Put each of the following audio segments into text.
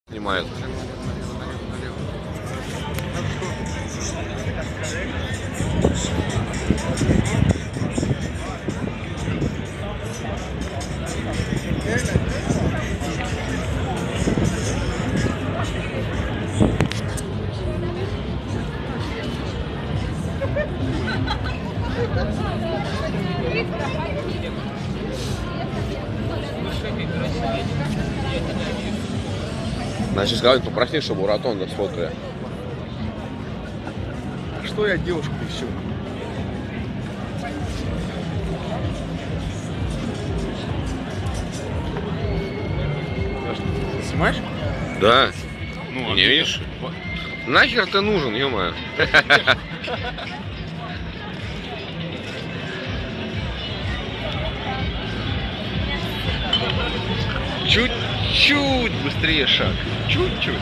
Снимает. Значит, сказать, попроси, чтобы ротонда сфоткали. Что я девушку ищу? Снимаешь? Да. Ну, Не видишь? Нахер ты нужен, ё-моё? Чуть-чуть быстрее шаг. Чуть-чуть.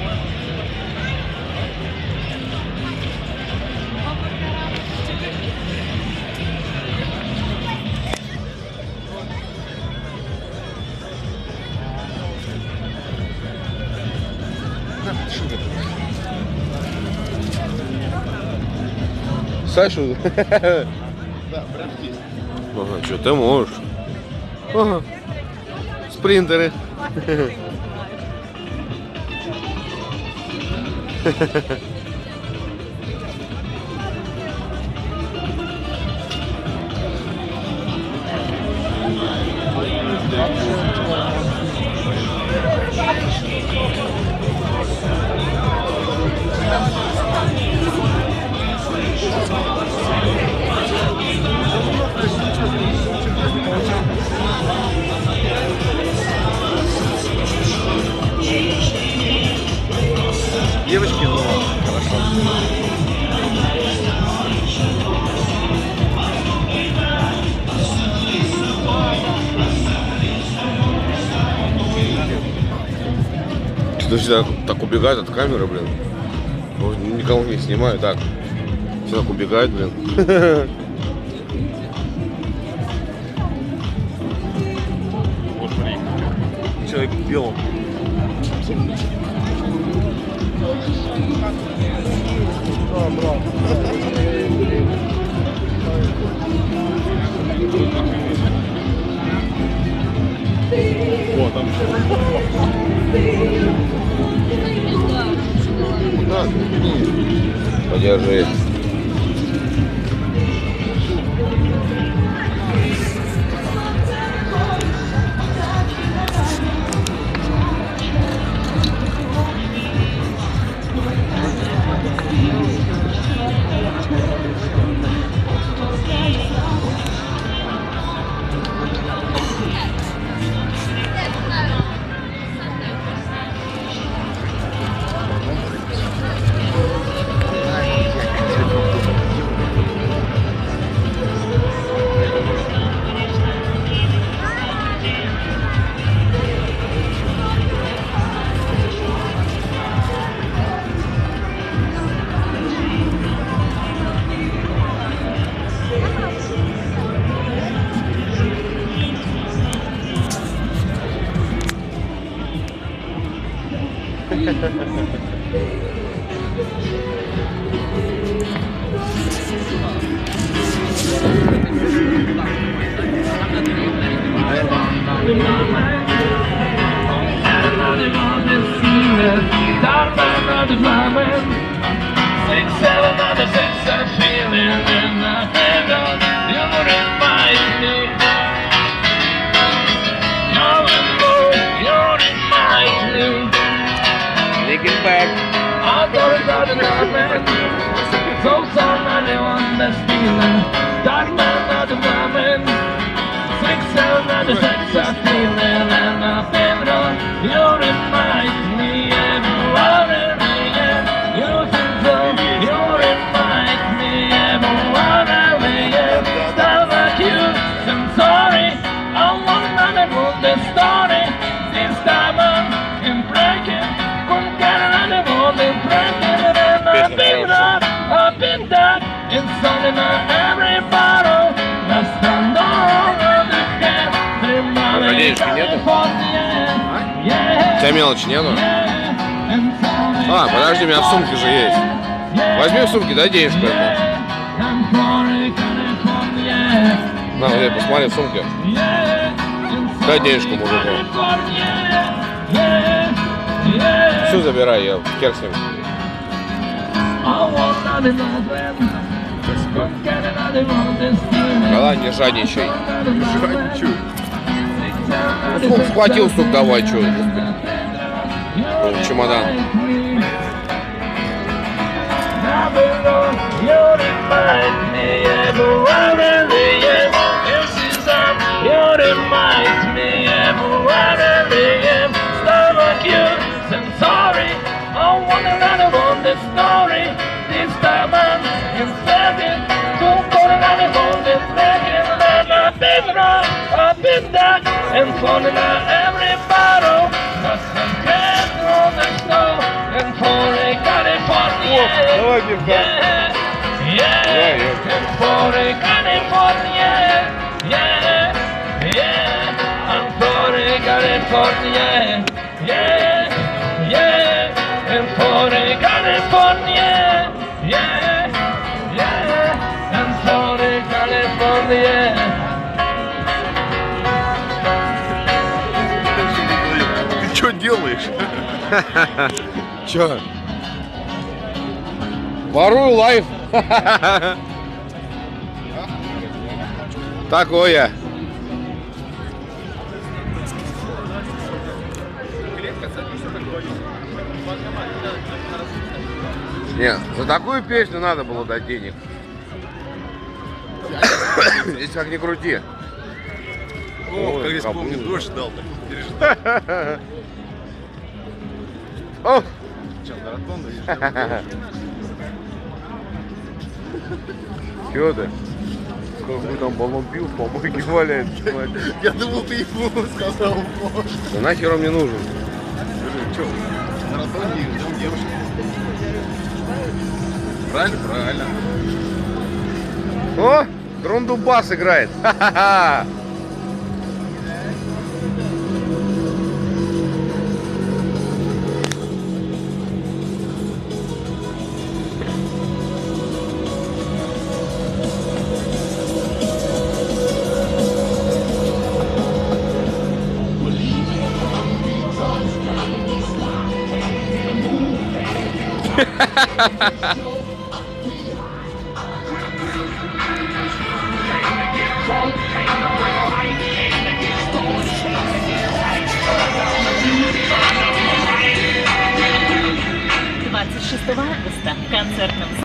Сашу? Да, прям здесь. Ага, что ты можешь? Ага. Спринтеры. Девочки, ну хорошо. Что всегда так убегают от камеры, блин. Ну, никого не снимаю, так. Все так убегают, блин. Вот смотри. Человек в белом. О, там На. Подержи. Nickelback. I thought about the man. So somebody on the stealing. Dark man of the woman. 6, 7 of the sex I'm feeling. And I feel on you remind me. And what it is. You think so. You remind me. And what it is. Stop like you. I'm sorry. I want another book the story. This time I'm breaking. I've been dead inside of every bottle. That's the Денежки нету? У тебя мелочи нету? А, подожди, у меня в сумке же есть. Возьми в сумке, дай денежку этому. На, вот, посмотри в сумке. Дай денежку мужику. Все забирай, я хер с ним. Когда не жадничай. Жадничаю. Ну, сколько схватил, стук давай, что? Чемодан. And falling out every bottle, nothing can on the snow, and falling California, Давай, девка. yeah, and falling California, yeah, and falling California, yeah, and falling California, yeah, and falling California. Ты что делаешь? Чё? Ворую лайф. Такое. Нет, за такую песню надо было дать денег. Здесь как ни крути. О, как здесь помню, дождь дал, так пережидал. О! Сейчас на ротонду едешь? Чё ты? Сколько там баллон пил, в помойке валяется. Я думал, ты ему сказал. Да нахер он мне нужен? Что, на ротонде ждем девушки? Правильно? Правильно. О! Трундубас играет. Ха-ха-ха! августа в концертном